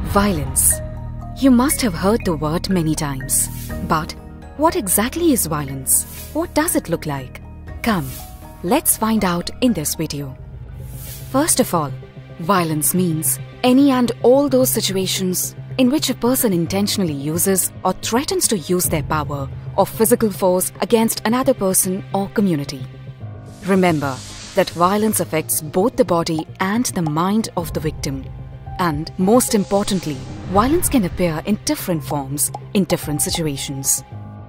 Violence. You must have heard the word many times. But what exactly is violence? What does it look like? Come, let's find out in this video. First of all, violence means any and all those situations in which a person intentionally uses or threatens to use their power or physical force against another person or community. Remember that violence affects both the body and the mind of the victim. And most importantly, violence can appear in different forms in different situations.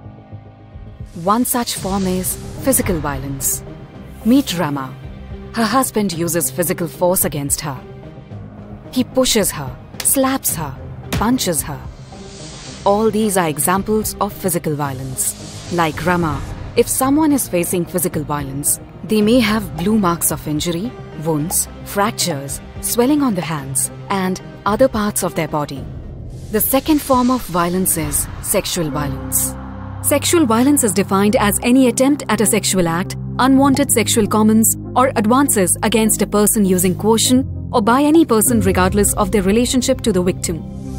One such form is physical violence. Meet Rama. Her husband uses physical force against her. He pushes her, slaps her, punches her. All these are examples of physical violence. Like Rama, if someone is facing physical violence, they may have blue marks of injury, wounds, fractures, swelling on the hands, and other parts of their body. The second form of violence is sexual violence. Sexual violence is defined as any attempt at a sexual act, unwanted sexual comments, or advances against a person using coercion or by any person regardless of their relationship to the victim.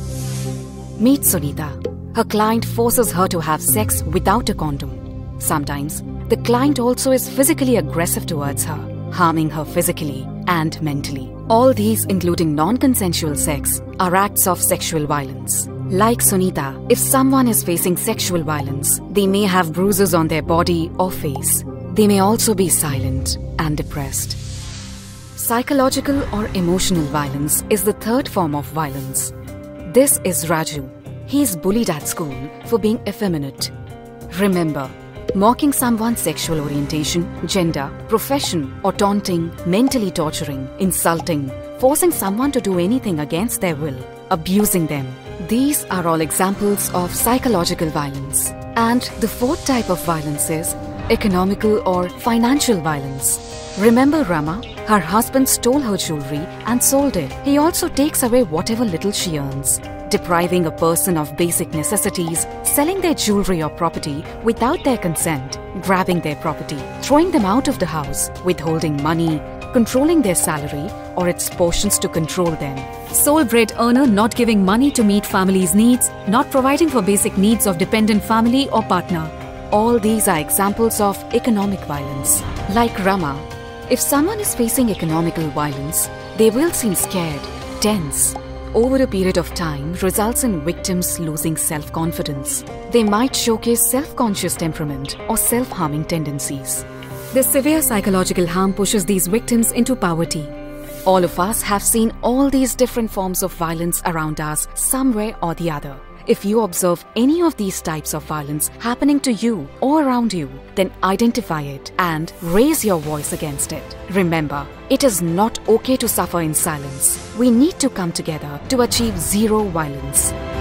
Meet Sunita. Her client forces her to have sex without a condom. Sometimes, the client also is physically aggressive towards her, harming her physically and mentally. All these, including non-consensual sex, are acts of sexual violence. Like Sunita, if someone is facing sexual violence, they may have bruises on their body or face. They may also be silent and depressed. Psychological or emotional violence is the third form of violence. This is Raju. He is bullied at school for being effeminate. Remember, mocking someone's sexual orientation, gender, profession, or taunting, mentally torturing, insulting, forcing someone to do anything against their will, abusing them. These are all examples of psychological violence. And the fourth type of violence is economical or financial violence. Remember Rama? Her husband stole her jewelry and sold it. He also takes away whatever little she earns, depriving a person of basic necessities, selling their jewelry or property without their consent, grabbing their property, throwing them out of the house, withholding money, controlling their salary or its portions to control them. Sole bread earner not giving money to meet family's needs, not providing for basic needs of dependent family or partner. All these are examples of economic violence. Like Rama, if someone is facing economical violence, they will seem scared, tense. Over a period of time results in victims losing self-confidence. They might showcase self-conscious temperament or self-harming tendencies. The severe psychological harm pushes these victims into poverty. All of us have seen all these different forms of violence around us somewhere or the other. If you observe any of these types of violence happening to you or around you, then identify it and raise your voice against it. Remember, it is not okay to suffer in silence. We need to come together to achieve zero violence.